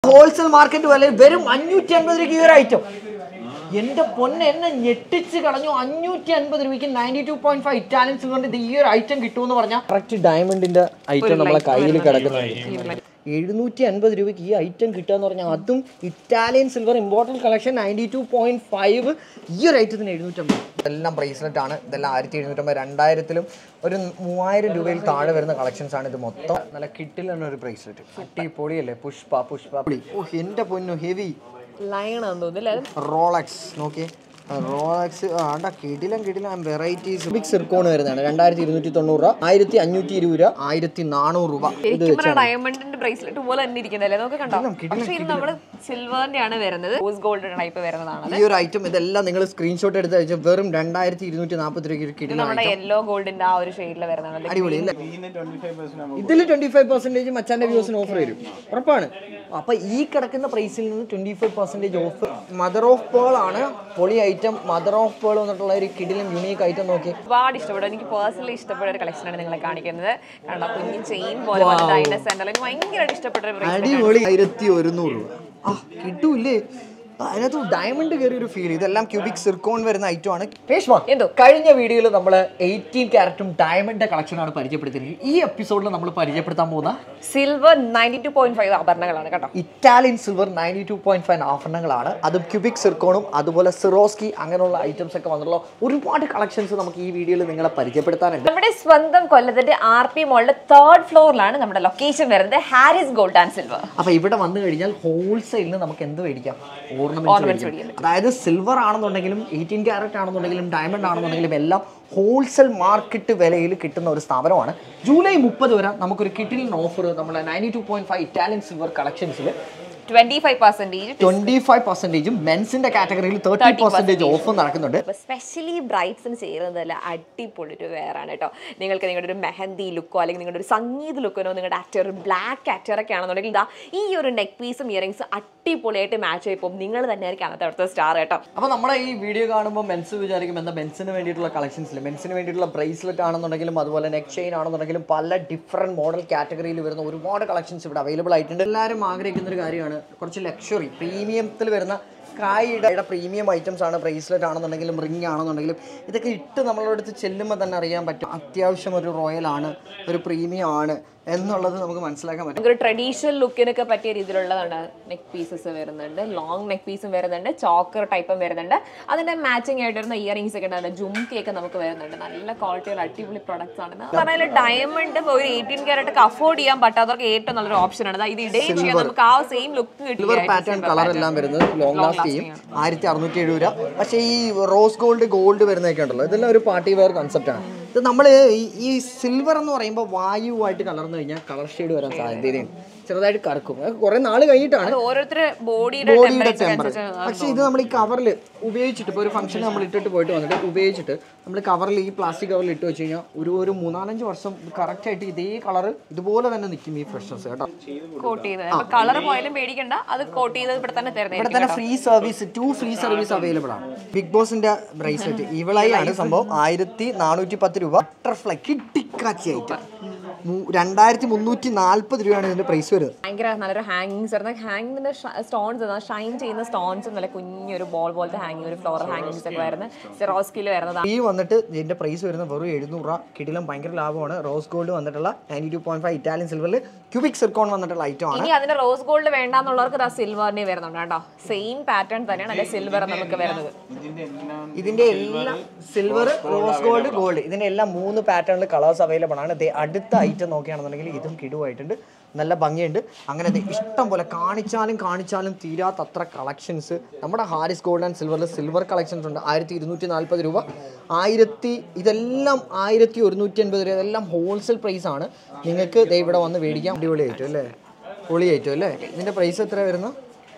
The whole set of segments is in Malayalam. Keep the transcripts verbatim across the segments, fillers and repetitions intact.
ഹോൾസെയിൽ മാർക്കറ്റ് വില വെറും അഞ്ഞൂറ്റി അൻപത് രൂപയ്ക്ക് ഈ ഒരു ഐറ്റം. എന്റെ പൊന്നെ എന്നെ ഞെട്ടിച്ച് കളഞ്ഞു. അഞ്ഞൂറ്റി അൻപത് രൂപയ്ക്ക് ninety two point five Italian സിൽവറിന്റെ ഈ ഒരു ഐറ്റം കിട്ടുമെന്ന് പറഞ്ഞാൽ കറക്റ്റ് ഡയമണ്ടിന്റെ ഐറ്റം നമ്മളെ കയ്യിൽ കിടക്കുന്നത്. എഴുന്നൂറ്റി അൻപത് രൂപയ്ക്ക് ഈ ഐറ്റം കിട്ടുക എന്ന് പറഞ്ഞാൽ അതും Italian silver important collection ninety two point five ഈ ഒരു ഐറ്റത്തിന് എഴുന്നൂറ്റമ്പത്. ഇതെല്ലാം ബ്രേസ്ലെറ്റ് ആണ്. ഇതെല്ലാം ആയിരത്തി എഴുന്നൂറ്റമ്പത് രണ്ടായിരത്തിലും ഒരു മൂവായിരം രൂപയിൽ താഴെ വരുന്ന കളക്ഷൻസ് ആണ് ഇത് മൊത്തം. നല്ല കിട്ടിലാണ് ഒരു ബ്രേസ്ലെറ്റ്. അട്ടി പൊളിയല്ലേ. പുഷ്പ പുഷ്പ പൊളി. ഓ എൻ്റെ പൊന്നു ഹെവി ലയൺ ആണെന്ന് തോന്നുന്നില്ല. റോളക്സ് നോക്കിയേ. റോളക്സ് ആണ്ടാ കിടിലം കിടിലം വെറൈറ്റീസ്. ബിഗ് സിർക്കോൺ വരുന്നതാണ് രണ്ടായിരത്തി ഇരുന്നൂറ്റി തൊണ്ണൂറ് രൂപ, ആയിരത്തി അഞ്ഞൂറ്റി ഇരുപത് രൂപ, ആയിരത്തി നാനൂറ് രൂപ. ഡയമണ്ടിന്റെ ബ്രേസ്ലെറ്റ് പോലെ തന്നെ ഇരിക്കുന്നല്ലേ നമുക്ക് കണ്ടോ. പക്ഷേ ഇത് നമ്മള് സിൽവറിന്റെ ആണ് വരുന്നത്, റോസ് ഗോൾഡ് ടൈപ്പ് വരുന്നതാണ് ഈ ഒരു ഐറ്റം. ഇതെല്ലാം നിങ്ങൾ സ്ക്രീൻഷോട്ട് എടുത്ത് വെച്ചാൽ വെറും രണ്ടായിരത്തി ഇരുന്നൂറ്റി നാൽപ്പത് രൂപയ്ക്ക് കിട്ടും. നമ്മുടെ യെല്ലോ ഗോൾഡിന്റെ ആ ഒരു ഷെയ്ഡിൽ വരുന്നതാണ്. അടിപൊളി. ഇതിൽ ട്വന്റി ഫൈവ് പെർസെന്റേജ് മച്ചാന്റെ വ്യൂസിന് ഓഫർ വരും ഉറപ്പാണ്. അപ്പൊ ഈ കിടക്കുന്ന പ്രൈസിൽ നിന്ന് twenty five percentage off. Mother of pearl ആണ് പൊളി ഐറ്റം. മദർ ഓഫ് പേൾ എന്നിട്ടുള്ള ഒരു കിടിലും യുണീക്ക് ഐറ്റം നോക്കി ഒരുപാട് ഇഷ്ടപ്പെടും. എനിക്ക് പേഴ്സണലി ഇഷ്ടപ്പെട്ട ഒരു കളക്ഷനാണ് നിങ്ങളെ കാണിക്കുന്നത്. കണ്ടോ കുഞ്ഞു ചെയിൻ പോലെ എനിക്ക് ഭയങ്കരമായിട്ട് ഇഷ്ടപ്പെട്ട ഒരു അടിപൊളി. ആയിരത്തി ഒരുന്നൂറ് രൂപ ആ കിട്ടൂല്ലേ. അതിനകത്ത് ഡയമണ്ട് കയറിയ ഒരു ഫീൽ. ഇതെല്ലാം ക്യൂബിക് സിർക്കോൺ വരുന്ന ഐറ്റം ആണ്. എന്തോ കഴിഞ്ഞ വീഡിയോയിൽ നമ്മൾ എയ്റ്റീൻ ക്യാരറ്റും ഡയമണ്ട് കളക്ഷനാണ് പരിചയപ്പെടുത്തിയിരിക്കുന്നത്. ഈ എപ്പിസോഡിൽ നമ്മൾ പരിചയപ്പെടുത്താൻ പോകുന്ന silver ninety two point five ആഭരണങ്ങളാണ് കേട്ടോ. Italian silver ninety two point five ആഭരണങ്ങളാണ്. അതും ക്യൂബിക് സിർക്കോണും അതുപോലെ സിറോസ്കി അങ്ങനെയുള്ള ഐറ്റംസ് ഒക്കെ വന്നുള്ള ഒരുപാട് കളക്ഷൻസ് നമുക്ക് ഈ വീഡിയോയിൽ നിങ്ങളെ പരിചയപ്പെടുത്താനുണ്ട്. നമ്മുടെ സ്വന്തം കൊല്ലത്തിന്റെ ആർ പി മോളിന്റെ തേർഡ് ഫ്ലോറിലാണ് നമ്മുടെ ലൊക്കേഷൻ വരുന്നത്, ഹാരിസ് ഗോൾഡ് ആൻഡ് സിൽവർ. അപ്പൊ ഇവിടെ വന്നു കഴിഞ്ഞാൽ ഹോൾസെയിലിന് നമുക്ക് എന്ത് മേടിക്കാം? അതായത് സിൽവർ ആണെന്നുണ്ടെങ്കിലും എയ്റ്റീൻ ക്യാരറ്റ് ആണെന്നുണ്ടെങ്കിലും ഡയമണ്ട് ആണെന്നുണ്ടെങ്കിലും എല്ലാം ഹോൾസെയിൽ മാർക്കറ്റ് വിലയിൽ കിട്ടുന്ന ഒരു സ്ഥാപനമാണ്. ജൂലൈ മുപ്പത് വരെ നമുക്കൊരു കിട്ടിലിൻ ഓഫർ നമ്മുടെ ninety two point five Italian silver കളക്ഷൻസിൽ twenty five percentage twenty five പെർസെന്റേജും മെൻസിന്റെ കാറ്റഗറിയിൽ തേർട്ടി പെർസെന്റേജ് ഓഫ് നടക്കുന്നുണ്ട്. സ്പെഷ്യലി ബ്രൈറ്റ്സിന് ചേരുന്നതല്ല അടിപൊളി ഒരു വെയർ ആണ് കേട്ടോ. നിങ്ങൾക്ക് നിങ്ങളുടെ ഒരു മെഹന്തി ലുക്കോ അല്ലെങ്കിൽ നിങ്ങളുടെ ഒരു സംഗീത ലുക്കിനോ നിങ്ങളുടെ ആക്ടർ ബ്ലാക്ക് ആക്ടർ ഒക്കെ ആണെന്നുണ്ടെങ്കിൽ ഇതാ ഈ ഒരു നെക്ക് പീസും ഇയറിംഗ്സും അടിപൊളിയായിട്ട് മാച്ച് ആയിപ്പോൾ നിങ്ങൾ തന്നെ ആയിരിക്കും അന്നത്തെ അടുത്ത സ്റ്റാർ കേട്ടോ. അപ്പോൾ നമ്മുടെ ഈ വീഡിയോ കാണുമ്പോൾ മെൻസ് വിചാരിക്കും എന്താ മെൻസിന് വേണ്ടിയിട്ടുള്ള കളക്ഷൻസിൽ മെൻസിന് വേണ്ടിയിട്ടുള്ള ബ്രേസ്ലെറ്റ് ആണെന്നുണ്ടെങ്കിലും അതുപോലെ നെക്ക് ചെയിൻ ആണെന്നുണ്ടെങ്കിലും പല ഡിഫറെന്റ് മോഡൽ കാറ്റഗറിയിൽ വരുന്ന ഒരുപാട് കളക്ഷൻസ് ഇവിടെ അവൈലബിൾ ആയിട്ടുണ്ട്. എല്ലാവരും ആഗ്രഹിക്കുന്ന ഒരു കാര്യമാണ് കുറച്ച് ലക്ഷറി പ്രീമിയത്തിൽ വരുന്ന കായുടെ പ്രീമിയം ഐറ്റംസ് ആണ്. ബ്രേസ്ലെറ്റ് ആണെന്നുണ്ടെങ്കിലും റിംഗ് ആണെന്നുണ്ടെങ്കിലും ഇതൊക്കെ ഇട്ട് നമ്മളോട് അടുത്ത് ചെല്ലുമ്പോൾ തന്നെ അറിയാൻ പറ്റും അത്യാവശ്യം ഒരു റോയൽ ആണ്, ഒരു പ്രീമിയം ആണ് എന്നുള്ളത് നമുക്ക് മനസ്സിലാക്കാൻ പറ്റും. ഒരു ട്രഡീഷണൽ ലുക്കിനൊക്കെ പറ്റിയ രീതിയിലുള്ളതാണ്. നെക്ക് പീസസ് വരുന്നുണ്ട്, ലോങ് നെക്ക് പീസും വരുന്നുണ്ട്, ചോക്കർ ടൈപ്പും വരുന്നുണ്ട്. അതിന്റെ മാച്ചിങ് ആയിട്ട് വരുന്ന ഇയറിംഗ്സ് ഒക്കെ ഉണ്ട്, ജുംകയൊക്കെ നമുക്ക് വരുന്നുണ്ട്. നല്ല ക്വാളിറ്റിയുള്ള അടിപൊളി പ്രൊഡക്ട്സ് ആണ്. പറഞ്ഞാൽ ഡയമണ്ട് ഒരു എയ്റ്റീൻ ക്യാരറ്റ് ഒക്കെ അഫോർഡ് ചെയ്യാൻ പറ്റാത്തവർക്ക് ഏറ്റവും നല്ലൊരു ഓപ്ഷൻ ആണ്. ഇത് ഇടേ ചെയ്യാൻ നമുക്ക് ആ സെയിം ലുക്ക് കിട്ടും. പാറ്റേൺ കളർ എല്ലാം വരുന്നത് ലോങ് ലാസ്റ്റ് ചെയ്യും. ആയിരത്തി അറുന്നൂറ്റി എഴുപത് രൂപ. പക്ഷേ ഈ റോസ് ഗോൾഡ് ഗോൾഡ് വരുന്നതൊക്കെ ഉണ്ടല്ലോ ഇതെല്ലാം ഒരു പാർട്ടി വെയർ കൺസെപ്റ്റ് ആണ്. ഇത് നമ്മൾ ഈ സിൽവർ എന്ന് പറയുമ്പോൾ വായുവായിട്ട് കലർന്നു കഴിഞ്ഞാൽ കളർ ഷെയ്ഡ് വരാൻ സാധ്യതയുണ്ട്. ചെറുതായിട്ട് കറക്കും. കുറെ നാൾ കഴിഞ്ഞിട്ടാണ് ഓരോരുത്തരുടെ ബോഡിയുടെ ടെമ്പറേച്ചർ. പക്ഷേ ഇത് നമ്മൾ ഈ കവറിൽ ഉപയോഗിച്ചിട്ട് ഇപ്പോൾ ഒരു ഫംഗ്ഷൻ നമ്മൾ ഇട്ടിട്ട് പോയിട്ട് വന്നിട്ട് ഉപയോഗിച്ചിട്ട് നമ്മൾ കവറിൽ ഈ പ്ലാസ്റ്റിക് കവറിൽ ഇട്ട് വെച്ച് കഴിഞ്ഞാൽ ഒരു ഒരു മൂന്നാലഞ്ച് വർഷം കറക്റ്റ് ആയിട്ട് ഇതേ കളർ ഇതുപോലെ തന്നെ നിൽക്കും ഈ ഫ്രഷ്നസ് കേട്ടോ. കോട്ട് ചെയ്ത് കളർ പോയാലും പേടിക്കണ്ട, അത് കോട്ട് ചെയ്ത് ഇവിടെ തന്നെ തരുന്നത്. ഇവിടെ തന്നെ free service two free service available ആണ്. ബിഗ് ബോസിന്റെ ബ്രേസ്ലെറ്റ് ഇവളായി ആണ് സംഭവം. ആയിരത്തി നാനൂറ്റി പത്ത് രൂപ. ബട്ടർഫ്ലൈ കിട്ടിക്കാച്ചി ഐറ്റം രണ്ടായിരത്തി മുന്നൂറ്റി നാല്പത് രൂപയാണ് ഇതിന്റെ പ്രൈസ് വരുന്നത്. ഭയങ്കര നല്ലൊരു ഹാങ്ങിങ്സ് വരുന്നത്. ഹാങ്ങിങ്ങിന്റെ സ്റ്റോൺസ് ഷൈൻ ചെയ്യുന്ന സ്റ്റോൺസ് നല്ല കുഞ്ഞൊരു ബോൾ പോലത്തെ ഹാങ്ങിങ്, ഒരു ഫ്ലോറൽ ഹാങ്ങിങ്സ് ഒക്കെ വരുന്നത് സിറോസ്കിയിൽ വരുന്നത്. ഈ വന്നിട്ട് ഇതിന്റെ പ്രൈസ് വരുന്നത് വെറും എഴുന്നൂറ് രൂപ. കിടിലം ഭയങ്കര ലാഭമാണ്. റോസ് ഗോൾഡ് വന്നിട്ടുള്ള ninety two point five Italian സിൽവറിൽ ക്യൂബിക് സിർക്കോൺ വന്നിട്ടുള്ള ഐറ്റം ആണ്. ഇനി അതിന്റെ റോസ് ഗോൾഡ് വേണ്ടാന്നുള്ളവർക്ക് സിൽവറിനെ വരുന്നുണ്ട് കേട്ടോ. സെയിം പാറ്റേൺ തന്നെയാണ് അതിന്റെ സിൽവർ നമുക്ക് വരുന്നത്. ഇതിന്റെ എല്ലാം സിൽവർ, റോസ് ഗോൾഡ്, ഗോൾഡ് ഇതിന്റെ എല്ലാം മൂന്ന് പാറ്റേണിൽ കളേഴ്സ് അവൈലബിൾ ആണ്. അടുത്ത ഐറ്റം നോക്കുകയാണെന്നുണ്ടെങ്കിൽ ഇതും കിടുവായിട്ടുണ്ട്, നല്ല ഭംഗിയുണ്ട്. അങ്ങനെ ഇഷ്ടം പോലെ കാണിച്ചാലും കാണിച്ചാലും തീരാത്തത്ര കളക്ഷൻസ് നമ്മുടെ ഹാരിസ് ഗോൾഡ് ആൻഡ് സിൽവറിൽ സിൽവർ കളക്ഷൻസ് ഉണ്ട്. ആയിരത്തി ഇരുന്നൂറ്റി നാൽപ്പത് രൂപ, ആയിരത്തി ഇതെല്ലാം ആയിരത്തി ഒരുന്നൂറ്റി അൻപത് രൂപ. ഇതെല്ലാം ഹോൾസെയിൽ പ്രൈസ് ആണ്. നിങ്ങൾക്ക് ദേ ഇവിടെ വന്ന് മേടിക്കാം. അടിപൊളി ആയിട്ടും അല്ലേ, പൊളി ആയിട്ടും അല്ലേ. ഇതിന്റെ പ്രൈസ് എത്ര വരുന്നു?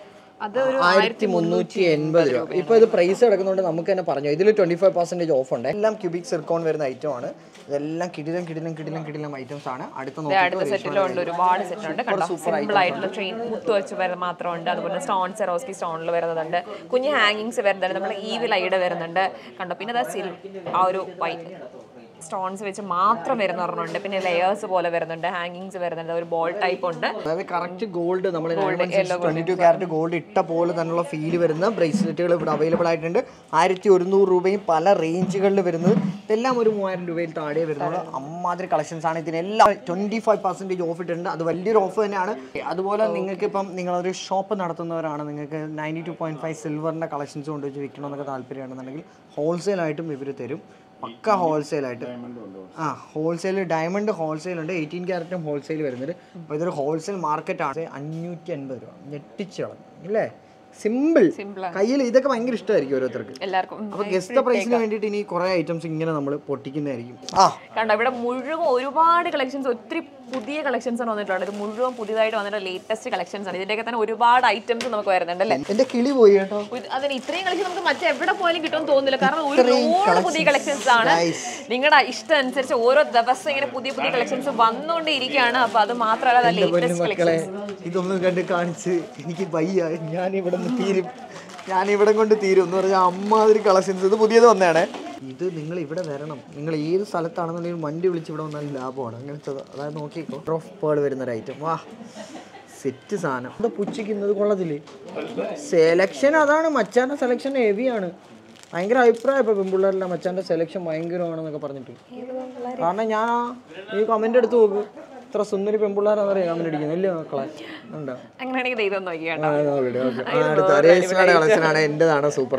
ആയിരത്തി മുന്നൂറ്റി എൺപത് രൂപ. ഇപ്പൊ ഇത് പ്രൈസ് കിടക്കുന്നതുകൊണ്ട് നമുക്ക് തന്നെ പറഞ്ഞു ഇതിൽ ട്വന്റി ഫൈവ് പെർസെന്റേജ് ഓഫ് ഉണ്ട്. എല്ലാം ക്യൂബിക് സിർക്കോൺ വരുന്ന ഐറ്റം ആണ്. ഇതെല്ലാം കിടിലം കിടിലം കിടിലം കിടിലം ഐറ്റംസ് ആണ്. അടുത്ത സെറ്റിലുണ്ട് ഒരുപാട് സെറ്റ് ഉണ്ട്. സിമ്പിൾ ആയിട്ടുള്ള ട്രെയിൻ മുത്ത് വെച്ച് വരുന്നത് മാത്രമുണ്ട്. അതുപോലെ സ്റ്റോൺ സെറോസ്കി സ്റ്റോണിൽ വരുന്നുണ്ട്, കുഞ്ഞ് ഹാങ്ങിങ്സ് വരുന്നുണ്ട്, നമ്മൾ ഈവിൽ ഐഡ് വരുന്നുണ്ട് കണ്ടോ. പിന്നെ ആ ഒരു വൈറ്റ് സ്റ്റോൺസ് വെച്ച് മാത്രം വരുന്ന ഒരെണ്ണമുണ്ട്, പിന്നെ ലെയേഴ്സ് പോലെ വരുന്നുണ്ട്, ഹാങ്ങിങ്സ് വരുന്നുണ്ട്, ഒരു ബോൾ ടൈപ്പ് ഉണ്ട്. അതായത് കറക്റ്റ് ഗോൾഡ് നമ്മൾ ട്വന്റി ടു ക്യാരറ്റ് ഗോൾഡ് ഇട്ട പോലെ തന്നെയുള്ള ഫീൽ വരുന്ന ബ്രേസ്ലെറ്റുകൾ ഇവിടെ അവൈലബിൾ ആയിട്ടുണ്ട്. ആയിരത്തി ഒരുന്നൂറ് രൂപയും പല റേഞ്ചുകളിൽ വരുന്നത്. ഇതെല്ലാം ഒരു മൂവായിരം രൂപയിൽ താഴെ വരുന്നത്. അമ്മാതിരി കളക്ഷൻസ് ആണ്. ഇതിനെല്ലാം ട്വന്റി ഫൈവ് പെർസെൻറ്റേജ് ഓഫ് ഇട്ടിട്ടുണ്ട്. അത് വലിയൊരു ഓഫ് തന്നെയാണ്. അതുപോലെ നിങ്ങൾക്ക് ഇപ്പം നിങ്ങളൊരു ഷോപ്പ് നടത്തുന്നവരാണ്, നിങ്ങൾക്ക് നയൻറ്റി ടു പോയിന്റ് ഫൈവ് സിൽവറിൻ്റെ കളക്ഷൻസ് കൊണ്ടുവച്ച് വിൽക്കണമെന്നൊക്കെ താല്പര്യമാണെന്നുണ്ടെങ്കിൽ ഹോൾസെയിലായിട്ടും ഇവർ തരും. പക്ക ഹോൾസെയിലായിട്ട്. ആ ഹോൾസെയിൽ ഡയമണ്ട് ഹോൾസെയിൽ ഉണ്ട്. എയ്റ്റീൻ ക്യാരറ്റും ഹോൾസെയിൽ വരുന്നുണ്ട്. അപ്പോൾ ഇതൊരു ഹോൾസെയിൽ മാർക്കറ്റാണ്. അഞ്ഞൂറ്റി അൻപത് രൂപ ഞെട്ടിച്ച് കളഞ്ഞു ഇല്ലേ? സിമ്പിൾ. കയ്യിൽ ഇതൊക്കെ ഭയങ്കര ഇഷ്ടമായിരിക്കും ഓരോരുത്തർക്ക്. എല്ലാവർക്കും. അപ്പൊ ഗസ്റ്റ് പ്രൈസിന് വേണ്ടിയിട്ട് ഇനി കുറെ ഐറ്റംസ് ഇങ്ങനെ നമ്മൾ പൊട്ടിക്കുന്നതായിരിക്കും. ആ കണ്ടോ ഇവിടെ മുഴുവൻ ഒരുപാട് കളക്ഷൻസ്, ഒത്തിരി പുതിയ കളക്ഷൻസ് ആണ് വന്നിട്ടുണ്ട്. ഇത് മുഴുവൻ പുതിയതായിട്ട് വന്നിട്ട് ലേറ്റസ്റ്റ് കളക്ഷൻസ് ആണ്. ഇതിന്റെയൊക്കെ തന്നെ ഒരുപാട് ഐറ്റംസ് നമുക്ക് വരുന്നുണ്ട് അല്ലേ? എന്റെ കിളി പോയി കേട്ടോ. അതിന് ഇത്രയും കളക്ഷൻ നമുക്ക് മറ്റെവിടെ പോയാലും കിട്ടുമെന്ന് തോന്നുന്നില്ല. കാരണം ഒരുപാട് പുതിയ കളക്ഷൻസ് ആണ്. നിങ്ങളുടെ ഇഷ്ടം അനുസരിച്ച് ഓരോ ദിവസം ഇങ്ങനെ പുതിയ പുതിയ കളക്ഷൻസ് വന്നുകൊണ്ടിരിക്കുകയാണ്. അപ്പൊ അത് മാത്രമല്ല ലേറ്റസ്റ്റ് കളക്ഷൻസ്. ഇതൊന്നും കണ്ട് കാണിച്ച് എനിക്ക് വയ്യ, ഞാൻ ഇവിടെ തീരും, ഞാൻ ഇവിടെ കൊണ്ട് തീരും എന്ന് പറഞ്ഞാൽ അമ്മാതിരി കളക്ഷൻസ്. ഇത് പുതിയത് വന്നതാണ്. ഇത് നിങ്ങൾ ഇവിടെ വരണം. നിങ്ങൾ ഏത് സ്ഥലത്താണെന്നുണ്ടെങ്കിലും വണ്ടി വിളിച്ച് ഇവിടെ വന്നാൽ ലാഭമാണ്. അങ്ങനത്തെ അതായത് നോക്കിക്കോ, ഓഫ് പേൾ വരുന്നൊരു ഐറ്റം. വാ സെറ്റ് സാധനം. അത് പുച്ഛിക്കുന്നത് കൊള്ളത്തില്ലേ? സെലക്ഷൻ അതാണ്. മച്ചാൻ്റെ സെലക്ഷൻ ഹെവിയാണ്. ഭയങ്കര അഭിപ്രായം ഇപ്പോൾ പെൺപിള്ളേരെല്ലാം മച്ചാൻ്റെ സെലക്ഷൻ ഭയങ്കരമാണെന്നൊക്കെ പറഞ്ഞിട്ട്. കാരണം ഞാൻ ഈ കമൻ്റ് എടുത്ത് നോക്ക്, ഇത്ര സുന്ദരി പെൺപിള്ളേരാന്ന് പറയാം കമന്റ് അടിക്കുന്നത്. ഇല്ല മക്കളെ ഉണ്ടോ? അങ്ങനെയാണെങ്കിൽ ഇത് നോക്കി കളക്ഷനാണ്. എന്റേതാണ് സൂപ്പർ.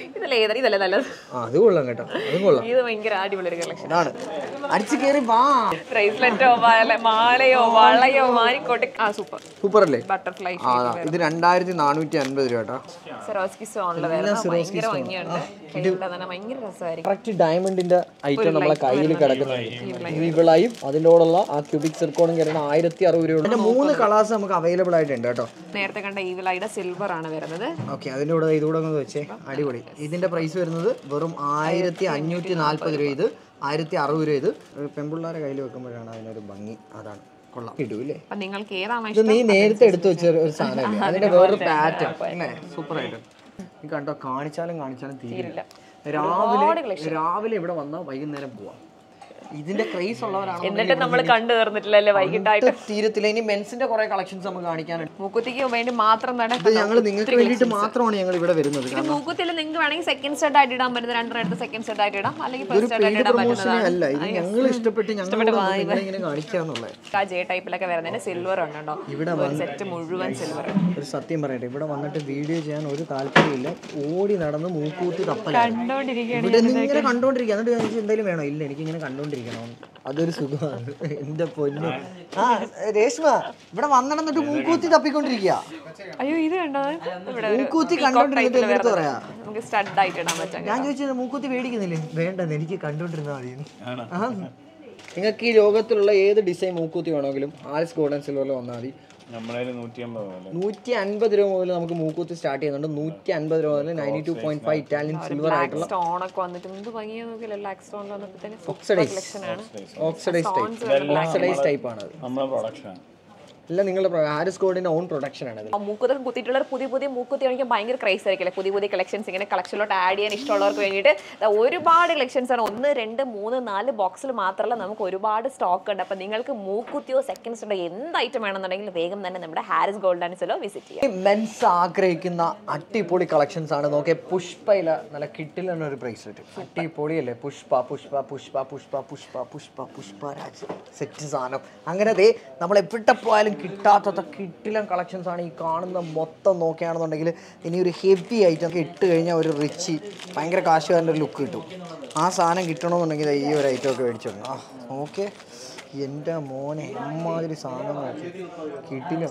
അത് കൊള്ളാം കേട്ടോ, അതും കൊള്ളാം. ഇത് ഭയങ്കര അടിപൊളി ഒരു കളക്ഷൻ ആണ്. അടിച്ചു കയറി വാ. ബ്രേസ്ലെറ്റോ മാലയോ വളയോ മാനിക്കോട്ടെ. ആ സൂപ്പർ സൂപ്പർ അല്ലേ? ബട്ടർഫ്ലൈ. ഇത് രണ്ടായിരത്തി നാനൂറ്റി അൻപത് രൂപ കേട്ടോ. സെറോസ്കി സ്റ്റോണില് ഭയങ്കര ഭംഗിയുണ്ട്. ഭയങ്കര രസമായിരിക്കും. കറക്റ്റ് ഡയമണ്ടിന്റെ ഐറ്റം നമ്മളെ കയ്യിൽ കിടക്കുന്നതായും അതിനോടുള്ള ആ ക്യൂബിക് സിർക്കോണും കയറുന്ന ആയിരത്തി അറുപത് രൂപ. അതിന്റെ മൂന്ന് കളേഴ്സ് നമുക്ക് അവൈലബിൾ ആയിട്ടുണ്ട് കേട്ടോ. നേരത്തെ കണ്ട ഈവിലൈയുടെ സിൽവർ ആണ് വരുന്നത്. ഓക്കെ, അതിന്റെ കൂടെ ഇതുകൂടെ ഒന്ന് വെച്ചേ. അടിപൊളി. ഇതിന്റെ പ്രൈസ് വരുന്നത് വെറും ആയിരത്തി അഞ്ഞൂറ്റി നാല്പത് രൂപ. ഇത് ആയിരത്തി അറുപത് രൂപ. ഇത് പെൺപിള്ളേരെ കയ്യിൽ വെക്കുമ്പോഴാണ് അതിനൊരു ഭംഗി. അതാണ് കൊള്ളാം. കിട്ടൂല്ലേ? ഇത് നീ നേരത്തെ എടുത്തു വെച്ച ഒരു സാധനമല്ലേ? അതിന്റെ വേറൊരു പാറ്റേൺ അല്ലേ? സൂപ്പർ ആയിട്ട്. നീ കണ്ടോ, കാണിച്ചാലും കാണിച്ചാലും തീരില്ല. രാവിലെ രാവിലെ ഇവിടെ വന്നാൽ വൈകുന്നേരം പോവാം. ഇതിന്റെ ക്രേസ് ഉള്ളവരാണ്. എന്നിട്ട് നമ്മൾ കണ്ടു തീർന്നിട്ടില്ലല്ലേ വൈകിട്ടായിട്ട്? തീരത്തില്ല. ഇനി മെൻസിന്റെ കുറെ കളക്ഷൻസ് നമുക്ക് കാണിക്കാനുണ്ട്. മൂക്കുത്തിക്ക് വേണ്ടി മാത്രം ഞങ്ങൾ നിങ്ങൾക്ക് വേണ്ടിയിട്ട് മാത്രമാണ് ഞങ്ങൾ ഇവിടെ വരുന്നത്. മൂക്കുത്തിൽ നിങ്ങൾക്ക് വേണമെങ്കിൽ സെക്കൻഡ് സെറ്റ് ആയിട്ട് ഇടാൻ പറ്റുന്ന രണ്ടെണ്ണം സെക്കൻഡ് സെറ്റ് ആയിട്ട് ഇടാം, അല്ലെങ്കിൽ ഫസ്റ്റ് സെറ്റ് ആയിട്ട് ഇടാൻ പറ്റുന്നതല്ല. ഇത് ഞങ്ങൾ ഇഷ്ടപ്പെട്ട് ഞങ്ങൾ ഇങ്ങനെ കാണിക്കാന്നുള്ളത്. ആ ജെ ടൈപ്പിലൊക്കെ വരുന്നതിന് സിൽവർ ഉണ്ടോ? ഇവിടെ സെറ്റ് മുഴുവൻ സിൽവർ. ഒരു സത്യം പറയട്ടെ, ഇവിടെ വന്നിട്ട് വീഡിയോ ചെയ്യാൻ ഒരു താല്പര്യമില്ല. ഓടി നടന്ന് മൂക്കൂത്തി തപ്പലാണ് ഇവിടെ ഇങ്ങനെ കണ്ടോണ്ടിരിക്കുക. എന്നിട്ട് എനിക്ക് എന്തായാലും വേണോ? ഇല്ല, എനിക്ക് ഇങ്ങനെ കണ്ടോണ്ടിരിക്കണം. അതൊരു സുഖമാണ് എന്റെ പൊന്നു. ആ രേഷ്മ ഇവിടെ വന്നിട്ട് മൂക്കൂത്തി തപ്പിക്കൊണ്ടിരിക്കുക. അയ്യോ ഇത് കണ്ടോ? മൂക്കൂത്തി കണ്ടോണ്ടിരിക്കുന്നത് പറയാ. ഞാൻ ചോദിച്ചത് മൂക്കൂത്തി മേടിക്കുന്നില്ലേ? വേണ്ടെന്ന്, എനിക്ക് കണ്ടോണ്ടിരുന്നാ മതി. നിങ്ങൾക്ക് ഈ ലോകത്തിലുള്ള ഏത് ഡിസൈൻ മൂക്കൂത്തി വേണമെങ്കിലും ആരിസ് ഗോൾഡ് ആൻഡ് സിൽവറിൽ വന്നാൽ മതി. നൂറ്റി അൻപത് രൂപ മുതൽ നമുക്ക് മൂക്കൂത്തി സ്റ്റാർട്ട് ചെയ്യുന്നുണ്ട്. നൂറ്റി അൻപത് രൂപ മുതൽ ninety two point five Italian silver ആയിട്ടുള്ള ഓക്സിഡൈസ് ഓക്സിഡൈസ് ടൈപ്പ് ആണ്. അല്ല, നിങ്ങളുടെ ഹാരിസ് ഗോൾഡിന്റെ ഓൺ പ്രൊഡക്ഷൻ ആണ്. മൂക്കുത്തി കുത്തിയിട്ടുള്ള പുതിയ പുതിയ മൂക്കുത്തി കാണിക്കാൻ ഭയങ്കര ക്രൈസ് ആയിരിക്കില്ലേ? പുതിയ പുതിയ കളക്ഷൻസ് ഇങ്ങനെ കളക്ഷനിലോട്ട് ആഡ് ചെയ്യാൻ ഇഷ്ടമുള്ളവർക്ക് വേണ്ടിയിട്ട് ഒരുപാട് കളക്ഷൻസ് ആണ്. ഒന്ന് രണ്ട് മൂന്ന് നാല് ബോക്സിൽ മാത്രമല്ല, നമുക്ക് ഒരുപാട് സ്റ്റോക്ക് ഉണ്ട്. അപ്പം നിങ്ങൾക്ക് മൂക്കുത്തിയോ സെക്കൻഡ്സ് ഉണ്ടോ എന്ത് ഐറ്റം വേണമെന്നുണ്ടെങ്കിൽ വേഗം തന്നെ നമ്മുടെ Haris gold and silver visit ചെയ്യാം. മെൻസ് ആഗ്രഹിക്കുന്ന അടിപൊളി കളക്ഷൻസ് ആണ്. നോക്കിയ പുഷ്പയില നല്ല കിട്ടിലാണ് ഒരു ബ്രേസ്ലെറ്റ്. അടിപൊളിയല്ലേ? പുഷ്പ പുഷ്പ പുഷ്പ പുഷ്പ പുഷ്പ പുഷ്പ പുഷ്പരാജ് സെറ്റ് സാധനം. അങ്ങനെ ദേ നമ്മൾ എവിടെ പോയാലും കിട്ടാത്ത കിട്ടിലൻ കളക്ഷൻസ് ആണ് ഈ കാണുന്ന മൊത്തം. നോക്കുകയാണെന്നുണ്ടെങ്കിൽ ഇനി ഒരു ഹെവി ഐറ്റം ഒക്കെ ഇട്ട് കഴിഞ്ഞാൽ ഒരു റിച്ച് ഭയങ്കര കാശുകാരൻ്റെ ഒരു ലുക്ക് കിട്ടും. ആ സാധനം കിട്ടണമെന്നുണ്ടെങ്കിൽ ഈ ഒരു ഐറ്റം ഒക്കെ മേടിച്ചോളൂ. ആ ഓക്കെ, എൻ്റെ മോനെ അമ്മാതിരി സാധനം കിട്ടില്ല.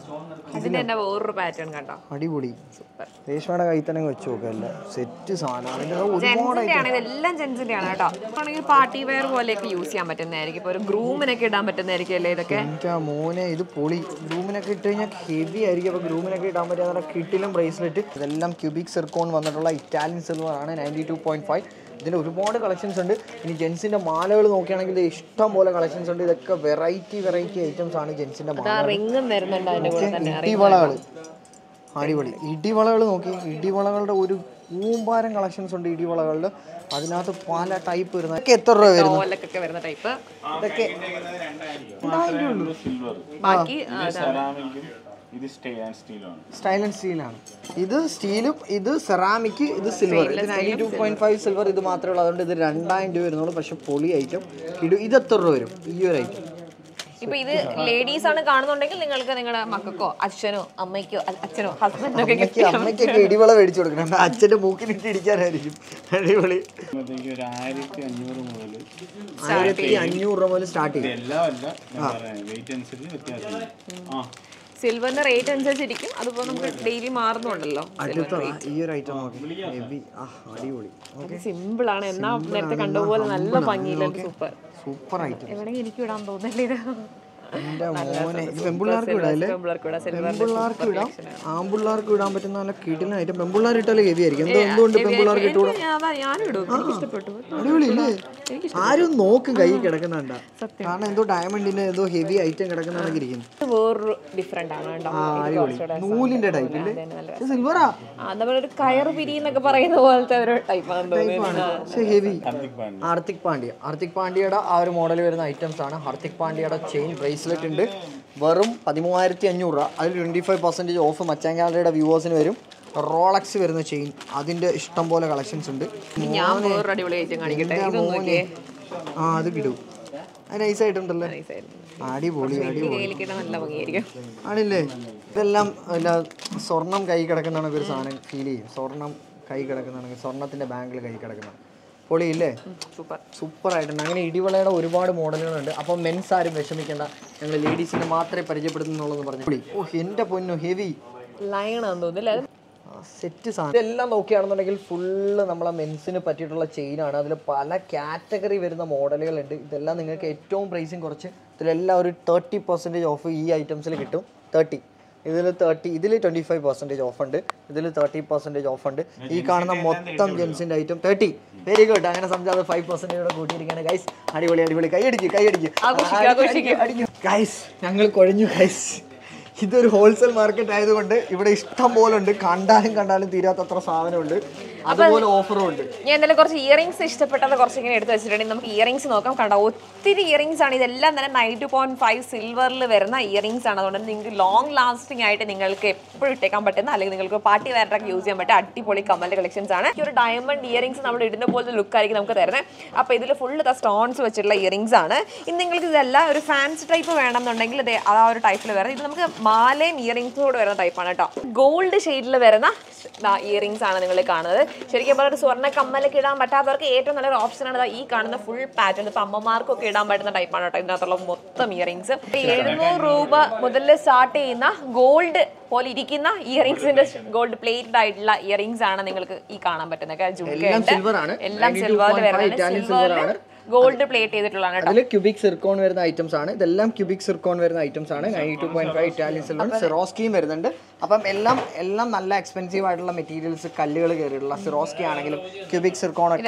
അടിപൊളി. രേഷ്മയുടെ കൈ തന്നെ വെച്ച് നോക്കല്ല, സെറ്റ് സാധനം. അതിൻ്റെ ഇതെല്ലാം ജെൻസിന്റെ ആണ് കേട്ടോ. പാർട്ടി വെയർ പോലെയൊക്കെ യൂസ് ചെയ്യാൻ പറ്റുന്നതായിരിക്കും. ഇപ്പോൾ ഒരു ഗ്രൂമിനൊക്കെ ഇടാൻ പറ്റുന്നതായിരിക്കും അല്ലേ ഇതൊക്കെ? എൻ്റെ മോനെ ഇത് പൊളി. ഗ്രൂമിനൊക്കെ ഇട്ട് കഴിഞ്ഞാൽ ഹെവി ആയിരിക്കും. അപ്പോൾ ഗ്രൂമിനൊക്കെ ഇടാൻ പറ്റിയ കിട്ടിലും ബ്രേസ്ലെറ്റ്. ഇതെല്ലാം ക്യൂബിക് സിർക്കോൺ വന്നിട്ടുള്ള ഇറ്റാലിയൻ സിൽവർ ആണ്. Ninety two point five. ഇതിൽ ഒരുപാട് കളക്ഷൻസ് ഉണ്ട്. ഇനി ജെൻസിന്റെ മാലകൾ നോക്കുകയാണെങ്കിൽ ഇഷ്ടം പോലെ കളക്ഷൻസ് ഉണ്ട്. ഇതൊക്കെ വെറൈറ്റി വെറൈറ്റി ഐറ്റംസ് ആണ് ജെൻസിന്റെ മാല. വളകൾ അടിപൊളി ഇടിവളകൾ നോക്കി, ഇടിവളകളുടെ ഒരു കൂമ്പാരം കളക്ഷൻസ് ഉണ്ട് ഇടിവളകളുടെ. അതിനകത്ത് പല ടൈപ്പ് വരുന്ന ഇതൊക്കെ എത്ര രൂപ വരുന്നു? വരുന്ന ടൈപ്പ് ഇതൊക്കെ ബാക്കി സ്റ്റൈൽ ആൻഡ് സ്റ്റീലാണ്. ഇത് സ്റ്റീലും ഇത് സെറാമിക് ഇത് സിൽവർ. ഇത് ninety two point five silver ഇത് മാത്രമേ ഉള്ളൂ. അതുകൊണ്ട് ഇത് രണ്ടായിരം രൂപ വരുന്നുള്ളൂ. പക്ഷെ പൊളി ഐറ്റം. ഇത് ഇത് എത്ര രൂപ വരും ഈ ഒരു ഐറ്റം? ഇപ്പൊ ഇത് ലേഡീസ് ആണ് കാണുന്നുണ്ടെങ്കിൽ നിങ്ങൾക്ക് നിങ്ങളുടെ മക്കൾക്കോ അച്ഛനോ അമ്മയ്ക്കോ അച്ഛനോ ഹസ്ബൻഡോ ഒക്കെ അമ്മയ്ക്കൊക്കെ ഇടിവള മേടിച്ചു കൊടുക്കണം. അച്ഛന്റെ മൂക്കിനിട്ട് ഇടിക്കാനായിരിക്കും. അടിപൊളി. ആയിരത്തി അഞ്ഞൂറ് രൂപ മുതൽ സ്റ്റാർട്ട് ചെയ്യും. സിൽവറിന്റെ റേറ്റ് അനുസരിച്ചിരിക്കും. അതുപോലെ നമുക്ക് ഡെയിലി മാറുന്നുണ്ടല്ലോ. ഈ ഒരു ഐറ്റം നോക്കി ഹെവി. അടിപൊളി. സിമ്പിൾ ആണ്, എന്നാ നേരത്തെ കണ്ടുപോലെ നല്ല ഭംഗിയില്ല. Super super item. എവിടെയെങ്കിലും എനിക്ക് ഇടാൻ തോന്നില്ലേ ഇത്? എന്റെ മോനെ പെൺപിള്ളേർക്ക് ഇടാല്ലേ? പെൺപിള്ളേർക്ക് ഇടാം, ആൺപിള്ളേർക്ക് ഇടാൻ പറ്റുന്ന നല്ല കിടിലനായിട്ട്. പെൺപിള്ളേർ ഇട്ടാലേ ഹെവി ആയിരിക്കും. എന്തോ എന്തുകൊണ്ട് പെൺപിള്ളേർക്ക് ഇട്ടൂടാ? അടിപൊളി ഇല്ലേ? ആരും നോക്കും കൈ കിടക്കുന്നുണ്ട. കാരണം എന്തോ ഡയമണ്ടിന്റെ എന്തോ ഹെവി ഐറ്റം കിടക്കുന്നതാണെങ്കിൽ ഇരിക്കുന്നു. വേറൊരു ഡിഫറെന്റ് ആണ് കേട്ടോ. അടിപൊളി നൂലിന്റെ ടൈപ്പ് ഇല്ലേ? സിൽവറാ ഒരു കയർ പിരി എന്നൊക്കെ പറയുന്ന പോലത്തെ ഒരു ടൈപ്പാണ്. ഹെവി. ഹാർദിക് പാണ്ഡ്യ. ഹാർദിക് പാണ്ഡ്യയുടെ ആ ഒരു മോഡൽ വരുന്ന ഐറ്റംസ് ആണ്. ഹാർദിക് പാണ്ഡ്യയുടെ ചെയിൻ ബ്രേസ്ലെറ്റ് ഉണ്ട്. വെറും പതിമൂവായിരത്തി അഞ്ഞൂറ് രൂപ. അതിൽ ട്വന്റി ഫൈവ് പെർസെന്റേജ് ഓഫ് മച്ചാൻ ഗാലറിയുടെ വ്യൂവേഴ്സിന് വരും. റോളക്സ് വരുന്ന ചെയിൻ, അതിന്റെ ഇഷ്ടം പോലെ കളക്ഷൻസ് ഉണ്ട്. ആ അത് കിട്ടും. അത് നൈസായിട്ടുണ്ടല്ലോ. അടിപൊളി അടിപൊളി ആണില്ലേ? ഇതെല്ലാം സ്വർണം കൈ കിടക്കുന്നതാണ് ഒരു സാധനം ഫീൽ ചെയ്യും. സ്വർണം കൈ കിടക്കുന്നതാണെങ്കിൽ സ്വർണത്തിന്റെ ബാങ്കിൽ കൈ കിടക്കുന്നതാണ്. പൊളിയില്ലേ? സൂപ്പർ സൂപ്പർ ആയിട്ടുണ്ട്. അങ്ങനെ ഇടിവളയുടെ ഒരുപാട് മോഡലുകളുണ്ട്. അപ്പോൾ മെൻസ് ആരും വിഷമിക്കേണ്ട, ഞങ്ങൾ ലേഡീസിനെ മാത്രമേ പരിചയപ്പെടുത്തുന്നുള്ളൂ പറഞ്ഞു. പൊളി. ഓ എൻ്റെ പൊന്നു ഹെവി ലയണാന്ന് തോന്നുന്നില്ല സെറ്റ് സാധനം. ഇതെല്ലാം നോക്കുകയാണെന്നുണ്ടെങ്കിൽ ഫുള്ള് നമ്മളെ മെൻസിന് പറ്റിയിട്ടുള്ള ചെയിനാണ്. അതിൽ പല കാറ്റഗറി വരുന്ന മോഡലുകളുണ്ട്. ഇതെല്ലാം നിങ്ങൾക്ക് ഏറ്റവും പ്രൈസിങ് കുറച്ച് ഇതിലെല്ലാം ഒരു തേർട്ടി പെർസെൻറ്റേജ് ഓഫ് ഈ ഐറ്റംസിൽ കിട്ടും. തേർട്ടി ഇതിൽ തേർട്ടി ഇതിൽ ട്വൻറ്റി ഫൈവ് പെർസെൻറ്റേജ് ഓഫ് ഉണ്ട്. ഇതിൽ തേർട്ടി പെർസെൻറ്റേജ് ഓഫ് ഉണ്ട്. ഈ കാണുന്ന മൊത്തം ജെൻസിൻ്റെ ഐറ്റം തേർട്ടി. Very good. അങ്ങനെ സംസാരം ഫൈവ് പെർസെൻറ്റേജോടെ കൂട്ടിയിരിക്കുകയാണ് ഗൈസ്. അടിപൊളി അടിപൊളി. കൈയടിക്കും കൈയടിക്കും ഗൈസ്. ഞങ്ങൾ കുഴഞ്ഞു ഗൈസ്. ഇതൊരു ഹോൾസെയിൽ മാർക്കറ്റ് ആയതുകൊണ്ട് ഇവിടെ ഇഷ്ടം പോലെ ഉണ്ട്. കണ്ടാലും കണ്ടാലും തീരാത്തത്ര സാധനമുണ്ട്. അതുപോലെ ഓഫറും ഉണ്ട്. ഞാൻ എന്തായാലും കുറച്ച് ഇയറിംഗ്സ് ഇഷ്ടപ്പെട്ടത് കുറച്ച് ഇങ്ങനെ എടുത്ത് വെച്ചിട്ടുണ്ടെങ്കിൽ നമുക്ക് ഇയറിംഗ്സ് നോക്കാം. കണ്ടോ ഒത്തിരി ഇയറിംഗ്സ് ആണ്. ഇതെല്ലാം തന്നെ നയൻറ്റി പോയിന്റ് ഫൈവ് സിൽവറിൽ വരുന്ന ഇയറിംഗ്സ് ആണ്. അതുകൊണ്ട് നിങ്ങൾക്ക് ലോങ് ലാസ്റ്റിംഗ് ആയിട്ട് നിങ്ങൾക്ക് എപ്പോഴും ഇട്ടേക്കാൻ പറ്റുന്ന, അല്ലെങ്കിൽ നിങ്ങൾക്ക് പാർട്ടി വെയറായിട്ട് യൂസ് ചെയ്യാൻ പറ്റുന്ന അടിപൊളി കമ്മലിന്റെ കളക്ഷൻസ് ആണ്. ഈ ഒരു ഡയമണ്ട് ഇയറിംഗ്സ് നമ്മൾ ഇടുന്ന പോലത്തെ ലുക്ക് ആയിരിക്കും നമുക്ക് തരുന്നത്. അപ്പോൾ ഇതിൽ ഫുള്ള് സ്റ്റോൺസ് വെച്ചിട്ടുള്ള ഇയറിംഗ്സ് ആണ്. ഇനി നിങ്ങൾക്ക് ഇതെല്ലാം ഒരു ഫാൻസി ടൈപ്പ് വേണമെന്നുണ്ടെങ്കിൽ ഇത് ആ ഒരു ടൈപ്പിൽ വരുന്നത്. ഇത് നമുക്ക് മാലയും ഇയറിംഗ്സോട് വരുന്ന ടൈപ്പാണ് കേട്ടോ. ഗോൾഡ് ഷെയ്ഡിൽ വരുന്ന ഇയറിംഗ്സ് ആണ് നിങ്ങൾ കാണുന്നത്. ശരിക്കും പറഞ്ഞാൽ സ്വർണ്ണ കമ്മലൊക്കെ ഇടാൻ പറ്റാത്തവർക്ക് ഏറ്റവും നല്ലൊരു ഓപ്ഷനാണ് ഈ കാണുന്ന ഫുൾ പാറ്റേൺ. ഇപ്പൊ അമ്മമാർക്കൊക്കെ ഇടാൻ പറ്റുന്ന ടൈപ്പാണ് കേട്ടോ ഇതിനകത്തുള്ള മൊത്തം ഇയറിംഗ്സ്. എഴുന്നൂറ് രൂപ മുതൽ സ്റ്റാർട്ട് ചെയ്യുന്ന ഗോൾഡ് പോലെ ഇരിക്കുന്ന ഇയറിംഗ്സിന്റെ ഗോൾഡ് പ്ലേറ്റഡ് ആയിട്ടുള്ള ഇയറിംഗ്സ് ആണ് നിങ്ങൾക്ക് ഈ കാണാൻ പറ്റുന്നത്. എല്ലാം സിൽവറിൽ വരുന്നത്. സിൽവറിൽ ഗോൾഡ് പ്ലേറ്റ് ചെയ്തിട്ടുള്ളതാണ്. അതിൽ ക്യൂബിക് സിർക്കോൺ വരുന്ന ഐറ്റംസ് ആണ്. ഇതെല്ലാം ക്യൂബിക് സിർക്കോൺ വരുന്ന ഐറ്റംസ് ആണ്. Ninety two point five Italian silver സിറോസ്കിയും വരുന്നുണ്ട്. അപ്പം എല്ലാം എല്ലാം നല്ല എക്സ്പെൻസീവ് ആയിട്ടുള്ള മെറ്റീരിയൽസ്, കല്ലുകൾ കയറിയിട്ടുള്ള സിറോസ്കി ആണെങ്കിലും ക്യൂബിക് സിർക്കോൺ ഒക്കെ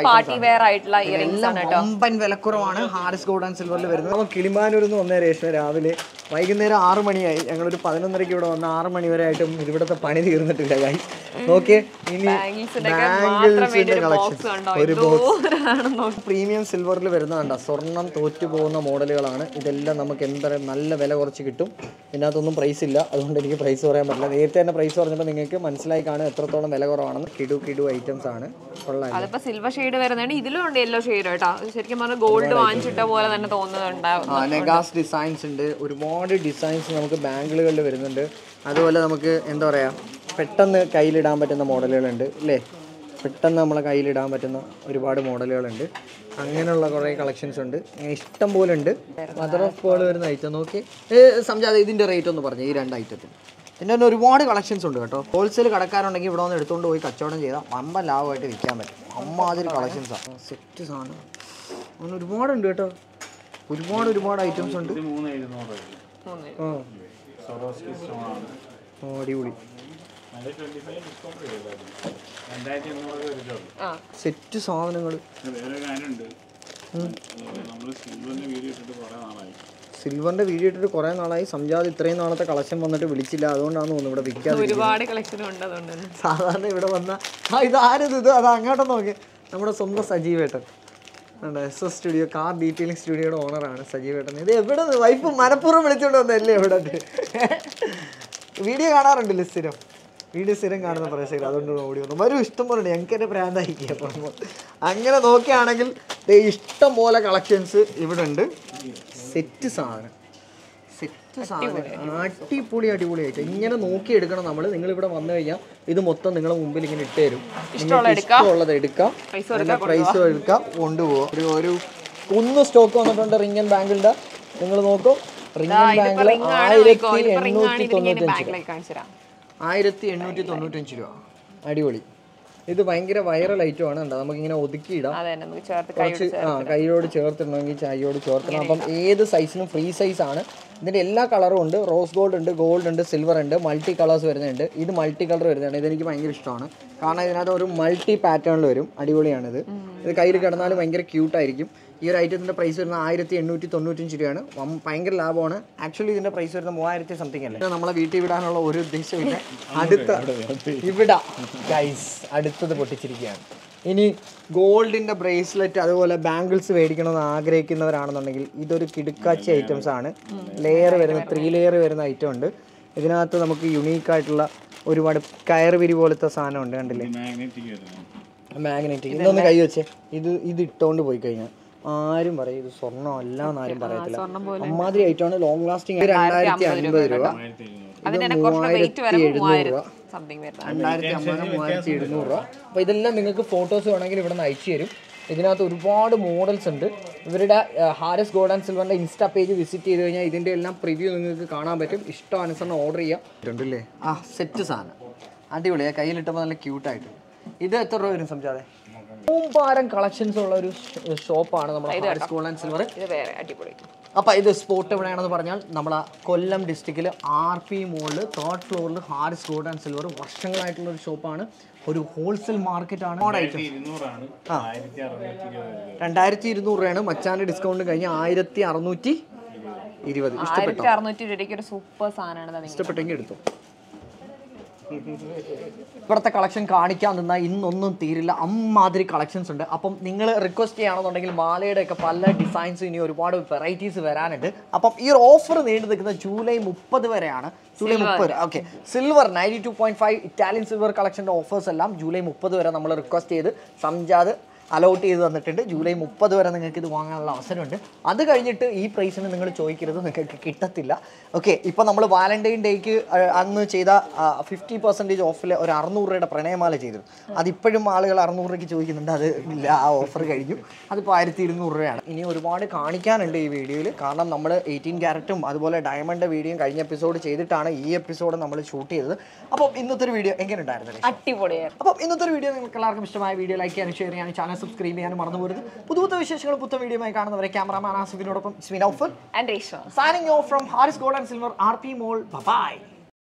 വമ്പൻ വിലക്കുറവാണ് ഹാരിസ് ഗോൾഡ് ആൻഡ് സിൽവറിൽ വരുന്നത്. അപ്പം കിളിമാനൂരിൽ നിന്ന് വന്ന രേഷ്മ രാവിലെ വൈകുന്നേരം ആറ് മണിയായി. ഞങ്ങളൊരു പതിനൊന്നരയ്ക്ക് ഇവിടെ വന്ന ആറ് മണി വരെ ആയിട്ടും ഇവിടുത്തെ പണി തീർന്നിട്ടില്ല. ഗൈസ് നോക്കിയേ, ഇനി ബാംഗിൾസിന്റെ കളക്ഷൻ ഒരു ബോക്സ് പ്രീമിയം സിൽവറിൽ വരുന്നതുണ്ട്. സ്വർണം തോറ്റു പോകുന്ന മോഡലുകളാണ് ഇതെല്ലാം. നമുക്ക് എന്താ നല്ല വില കുറച്ച് കിട്ടും. ഇതിനകത്തൊന്നും പ്രൈസ് ഇല്ല, അതുകൊണ്ട് എനിക്ക് പ്രൈസ് പറയാൻ പറ്റില്ല. നേരത്തെ തന്നെ പ്രൈസ് പറഞ്ഞപ്പോൾ നിങ്ങൾക്ക് മനസ്സിലായി കാണും എത്രത്തോളം വില കുറവാണെന്ന്. കിടു കിടു ഐറ്റംസ് ആണ്. അതിപ്പോ സിൽവർ ഷെയ്ഡ് വരുന്നുണ്ട്. ഇതിലും ഉണ്ട് യെല്ലോ ഷെയ്ഡ് കേട്ടോ. ശരിക്കും പറഞ്ഞാൽ ഗോൾഡ് വാങ്ങിച്ചിട്ട പോലെ തന്നെ തോന്നുന്നുണ്ടാവും. നെഗാസ് ഡിസൈൻസ് ഉണ്ട്. ഒരുപാട് ഡിസൈൻസ് നമുക്ക് ബാംഗിളുകളിൽ വരുന്നുണ്ട്. അതുപോലെ നമുക്ക് എന്താ പറയാ പെട്ടെന്ന് കയ്യിലിടാൻ പറ്റുന്ന മോഡലുകളുണ്ട് അല്ലേ? പെട്ടെന്ന് നമ്മളെ കയ്യിലിടാൻ പറ്റുന്ന ഒരുപാട് മോഡലുകളുണ്ട്. അങ്ങനെയുള്ള കുറേ കളക്ഷൻസ് ഉണ്ട്. ഇഷ്ടം പോലെ ഉണ്ട്. മദർ ഓഫ് പേൾ വരുന്ന ഐറ്റം നോക്കി സംജാത ഇതിൻ്റെ റേറ്റ് ഒന്ന് പറഞ്ഞു. ഈ രണ്ട് ഐറ്റത്തിന് ഇതിൻ്റെ തന്നെ ഒരുപാട് കളക്ഷൻസ് ഉണ്ട് കേട്ടോ. ഹോൾസെയിൽ കടക്കാരുണ്ടെങ്കിൽ ഇവിടെ വന്ന് എടുത്തുകൊണ്ട് പോയി കച്ചവടം ചെയ്താൽ വമ്പ ലാഭമായിട്ട് വിൽക്കാൻ പറ്റും. അമ്മാതിരി കളക്ഷൻസാണ്. സെറ്റ് സാധനം അങ്ങനെ ഒരുപാടുണ്ട് കേട്ടോ. ഒരുപാട് ഒരുപാട് ഐറ്റംസ് ഉണ്ട്. ആ അടിപൊളി സെറ്റ് സാധനങ്ങൾ. സിൽവറിന്റെ വീഡിയോ ഇട്ടിട്ട് കുറെ നാളായി. സംജാദ് ഇത്രയും നാളത്തെ കളക്ഷൻ വന്നിട്ട് വിളിച്ചില്ല, അതുകൊണ്ടാണ് തോന്നുന്നു ഇവിടെ വിൽക്കാതെ. ഒരുപാട് കളക്ഷൻ ഉണ്ട് അതുകൊണ്ട്. സാധാരണ ഇവിടെ വന്ന ആ ഇത് ആരത് ഇത് അത് അങ്ങോട്ട് നോക്കി, നമ്മുടെ സ്വന്തം സജീവേട്ടൻ S S studio car detailing സ്റ്റുഡിയോയുടെ ഓണറാണ് സജീവേട്ടൻ. ഇത് എവിടെ വൈഫ് മനഃപൂർവ്വം വിളിച്ചോണ്ട് വന്നല്ലേ ഇവിടെ വീഡിയോ കാണാറുണ്ടല്ലോ സ്ഥിരം, വീഡിയോ സ്ഥിരം കാണുന്ന പ്രേക്ഷകർ, അതുകൊണ്ട് ഓടി വന്നു വരും. ഇഷ്ടം പോലെ ഞങ്ങൾക്ക് തന്നെ പ്രാന്തായിരിക്കും. അപ്പം അങ്ങനെ നോക്കുകയാണെങ്കിൽ ഇഷ്ടം പോലെ കളക്ഷൻസ് ഇവിടെ ഉണ്ട്. സെറ്റ് സാധനം, സെറ്റ് സാധനം അടിപൊളി അടിപൊളിയായിട്ട് ഇങ്ങനെ നോക്കിയെടുക്കണം നമ്മൾ. നിങ്ങൾ ഇവിടെ വന്നു കഴിഞ്ഞാൽ ഇത് മൊത്തം നിങ്ങളെ മുമ്പിൽ ഇങ്ങനെ ഇട്ട് തരും. ഇഷ്ടമുള്ളത് എടുക്കാം, പ്രൈസ് എടുക്കാം, കൊണ്ടുപോകാം. ഒരു ഒരു ഒന്ന് സ്റ്റോക്ക് വന്നിട്ടുണ്ട് റിംഗ് ആൻഡ് ബാങ്കിളുടെ. നിങ്ങൾ നോക്കും, റിംഗ് ആൻഡ് ബാങ്കിൾ ആയിരത്തി എണ്ണൂറ്റി തൊണ്ണൂറ്റഞ്ച് ആയിരത്തി എണ്ണൂറ്റി തൊണ്ണൂറ്റഞ്ച് രൂപ. അടിപൊളി. ഇത് ഭയങ്കര വൈറൽ ഐറ്റം ആണ്. എന്താ നമുക്കിങ്ങനെ ഒതുക്കിയിടാം, കുറച്ച് ആ കൈയോട് ചേർത്തിടണമെങ്കിൽ ചായയോട് ചേർത്തിടണം. അപ്പം ഏത് സൈസിനും ഫ്രീ സൈസ് ആണ്. ഇതിൻ്റെ എല്ലാ കളറും ഉണ്ട്. റോസ് ഗോൾഡ് ഉണ്ട്, ഗോൾഡ് ഉണ്ട്, സിൽവർ ഉണ്ട്, മൾട്ടി കളേഴ്സ് വരുന്നുണ്ട്. ഇത് മൾട്ടി കളർ വരുന്നതാണ്. ഇതെനിക്ക് ഭയങ്കര ഇഷ്ടമാണ്, കാരണം ഇതിനകത്ത് ഒരു മൾട്ടി പാറ്റേണിൽ വരും. അടിപൊളിയാണിത്. ഇത് കയ്യിൽ കിടന്നാലും ഭയങ്കര ക്യൂട്ടായിരിക്കും. ഈ ഒരു ഐറ്റത്തിൻ്റെ പ്രൈസ് വരുന്നത് ആയിരത്തി എണ്ണൂറ്റി തൊണ്ണൂറ്റഞ്ച് രൂപയാണ്. ഭയങ്കര ലാഭമാണ്. ആക്ച്വലി ഇതിൻ്റെ പ്രൈസ് വരുന്നത് മൂവായിരത്തി സംതിങ് അല്ലേ. നമ്മളെ വീട്ടിൽ വിടാനുള്ള ഒരു ഉദ്ദേശമില്ല. അടുത്ത ഇവിടെ ഗൈസ് അടുത്തത് പൊട്ടിച്ചിരിക്കുകയാണ്. ഇനി ഗോൾഡിൻ്റെ ബ്രേസ്ലെറ്റ് അതുപോലെ ബാംഗിൾസ് മേടിക്കണമെന്ന് ആഗ്രഹിക്കുന്നവരാണെന്നുണ്ടെങ്കിൽ ഇതൊരു കിടുക്കാച്ചി ഐറ്റംസ് ആണ്. ലെയർ വരുന്ന ത്രീ ലെയർ വരുന്ന ഐറ്റം ഉണ്ട്. ഇതിനകത്ത് നമുക്ക് യുണീക്കായിട്ടുള്ള ഒരുപാട് കയർ വിരി പോലത്തെ സാധനം ഉണ്ട്. കണ്ടില്ലേ, മാഗ്നറ്റിക്. ഇതൊന്ന് കൈ വെച്ചേ. ഇത് ഇത് ഇട്ടുകൊണ്ട് പോയി കഴിഞ്ഞാൽ ആരും പറയും ഇത് സ്വർണ്ണം അല്ല എന്നാരും പറയത്തില്ല. അമ്മാതിരി ഐറ്റമാണ്. Long lasting. രണ്ടായിരത്തി അൻപത് രൂപ, മൂവായിരത്തി എഴുന്നൂറ് രൂപ, രണ്ടായിരത്തി അമ്പത് മൂവായിരത്തി എഴുന്നൂറ് രൂപ. അപ്പോൾ ഇതെല്ലാം നിങ്ങൾക്ക് ഫോട്ടോസ് വേണമെങ്കിൽ ഇവിടെ നിന്ന് അയച്ചു തരും. ഇതിനകത്ത് ഒരുപാട് മോഡൽസ് ഉണ്ട്. ഇവരുടെ ഹാരിസ് ഗോൾഡ് ആൻഡ് സിൽവറിൻ്റെ ഇൻസ്റ്റാ പേജ് വിസിറ്റ് ചെയ്ത് കഴിഞ്ഞാൽ ഇതിൻ്റെ എല്ലാം പ്രിവ്യൂ നിങ്ങൾക്ക് കാണാൻ പറ്റും. ഇഷ്ടമനുസരണം ഓർഡർ ചെയ്യാം. ഉണ്ടല്ലേ ആ സെറ്റ് സാധനം അടിപൊളിയാണ്. കയ്യിലിട്ടപ്പോൾ നല്ല ക്യൂട്ടായിട്ട്. ഇത് എത്ര രൂപ വരും സംജാതെ? മൂവായിരം കളക്ഷൻസ് ഉള്ള ഒരു ഷോപ്പാണ് നമ്മുടെ ഹാരിസ് ഗോൾഡ് ആൻഡ് സിൽവർ. അപ്പോൾ ഇത് സ്പോട്ട് എവിടെയാണെന്ന് പറഞ്ഞാൽ നമ്മളെ കൊല്ലം ഡിസ്ട്രിക്റ്റിൽ ആർ പി മോളിൽ തേർഡ് ഫ്ലോറിൽ ഹാരിസ് ഗോൾഡ് ആൻഡ് സിൽവർ വർഷങ്ങളായിട്ടുള്ള ഒരു ഷോപ്പാണ്. ഒരു ഹോൾസെയിൽ മാർക്കറ്റ് ആണ്. രണ്ടായിരത്തി ഇരുന്നൂറ് രൂപയാണ്. മച്ചാന്റെ ഡിസ്കൗണ്ട് കഴിഞ്ഞ് ആയിരത്തി അറുന്നൂറ്റി ഇരുപത്. ഇഷ്ടപ്പെട്ടു? ഇഷ്ടപ്പെട്ടെങ്കിൽ എടുത്തു. ഇവിടുത്തെ കളക്ഷൻ കാണിക്കാൻ നിന്നാൽ ഇന്നൊന്നും തീരില്ല. അമ്മാതിരി കളക്ഷൻസ് ഉണ്ട്. അപ്പം നിങ്ങൾ റിക്വസ്റ്റ് ചെയ്യുകയാണെന്നുണ്ടെങ്കിൽ മാലയുടെ ഒക്കെ പല ഡിസൈൻസ് ഇനി ഒരുപാട് വെറൈറ്റീസ് വരാനുണ്ട്. അപ്പം ഈ ഒരു ഓഫർ നീണ്ടു നിൽക്കുന്നത് ജൂലൈ മുപ്പത് വരെയാണ്. ജൂലൈ മുപ്പത് okay. Silver ninety two point five Italian silver കളക്ഷൻ്റെ ഓഫേഴ്സ് എല്ലാം ജൂലൈ മുപ്പത് വരെ നമ്മൾ റിക്വസ്റ്റ് ചെയ്ത് സംജാദ് അലോട്ട് ചെയ്ത് തന്നിട്ടുണ്ട്. ജൂലൈ മുപ്പത് വരെ നിങ്ങൾക്ക് ഇത് വാങ്ങാനുള്ള അവസരമുണ്ട്. അത് കഴിഞ്ഞിട്ട് ഈ പ്രൈസിന് നിങ്ങൾ ചോദിക്കരുത്, നിങ്ങൾക്ക് കിട്ടത്തില്ല. ഓക്കെ. ഇപ്പോൾ നമ്മൾ വാലന്റൈൻ ഡേക്ക് അന്ന് ചെയ്ത ഫിഫ്റ്റി പെർസെൻറ്റേജ് ഓഫിൽ ഒരു അറുന്നൂറ് രൂപയുടെ പ്രണയമാല ചെയ്തു. അതിപ്പോഴും ആളുകൾ അറുന്നൂറ് രൂപയ്ക്ക് ചോദിക്കുന്നുണ്ട്. അത് ഇല്ല, ആ ഓഫർ കഴിഞ്ഞു. അതിപ്പോൾ ആയിരത്തി ഇരുന്നൂറ് രൂപയാണ്. ഇനി ഒരുപാട് കാണിക്കാനുണ്ട് ഈ വീഡിയോയിൽ. കാരണം നമ്മൾ എയ്റ്റീൻ ക്യാരറ്റും അതുപോലെ ഡയമണ്ട് വീഡിയോയും കഴിഞ്ഞ എപ്പിസോഡ് ചെയ്തിട്ടാണ് ഈ എപ്പിസോഡ് നമ്മൾ ഷൂട്ട് ചെയ്തത്. അപ്പോൾ ഇന്നത്തെ ഒരു വീഡിയോ എങ്ങനെ ഉണ്ടായിരുന്നു? അടിപൊളിയായിരുന്നു. അപ്പോൾ ഇന്നത്തെ ഒരു വീഡിയോ നിങ്ങൾക്ക് എല്ലാവർക്കും ഇഷ്ടമായ വീഡിയോ ലൈക്ക് ചെയ്യാനും ഷെയർ ചെയ്യാനും ചാനൽ സബ്സ്ക്രൈബ് ചെയ്യാനും മറന്നു പോകരുത്. പുതു പുതു വിശേഷങ്ങളും പുത്ത വീഡിയോയുമായി കാണുന്നവരെ ക്യാമറാമാൻ ആസിഫിനോടൊപ്പം signing off from Haris gold and silver R P mall. By.